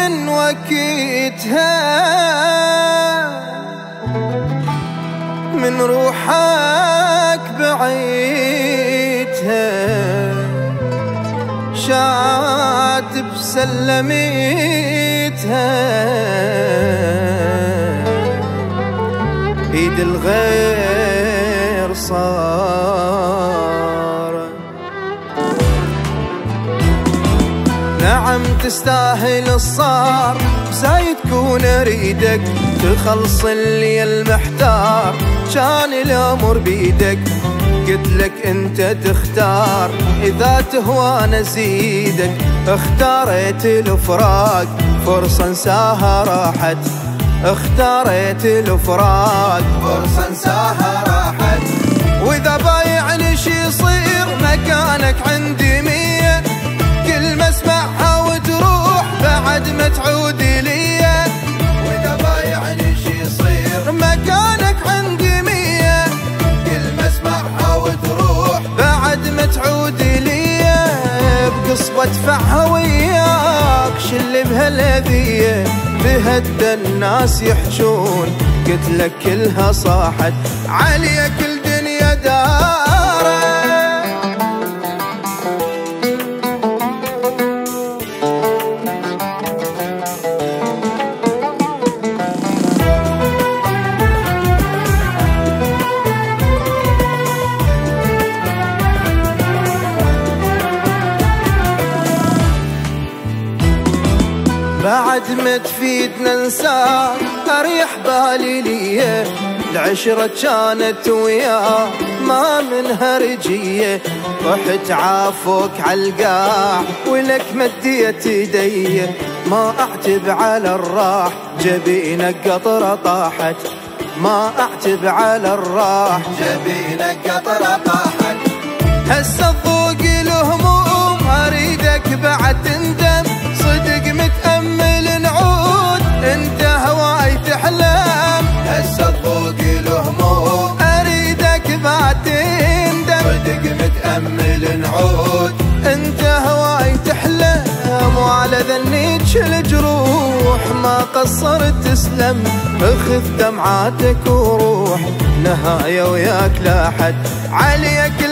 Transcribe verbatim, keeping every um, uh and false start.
من وكيتها من روحك بعيدها شاتب سلميتها ايد الغير صار. نعم تستاهل الصار بزاي تكون اريدك تخلص اللي المحتار كان الامر بيدك قلتلك انت تختار اذا تهوى نزيدك اختاريت الفراق فرصة انساها راحت اختاريت الفراق فرصة انساها راحت. واذا بايعني شي يصير مكانك عندي مية كلمة اسمعها وتروح بعد ما تعود ليا. واذا بايعني شي يصير مكانك عندي مية كلمة اسمعها وتروح بعد ما تعود ليا. بقصبة ادفعها وياك شل بهالاذية بهدى الناس يحجون قلتلك كلها صاحت عليك الدنيا دارت. بعد ما تفيدنا ننساك اريح بالي ليه العشرة كانت وياه ما منها رجية رحت عافوك عالقاع ولك مديت يدي ما اعتب على الراح جبينك قطرة طاحت ما اعتب على الراح جبينك قطرة طاحت. هسه الضوق الهموم اريدك بعد تندم صدق متأمل نعود انت هواي تحلم. هسه الضوق الهموم اريدك بعد تندم صدق متأمل نعود انت هواي تحلم. وعلى ذنيك الجروح ما قصرت تسلم اخذ دمعاتك وروح نهاية وياك لاحد عليك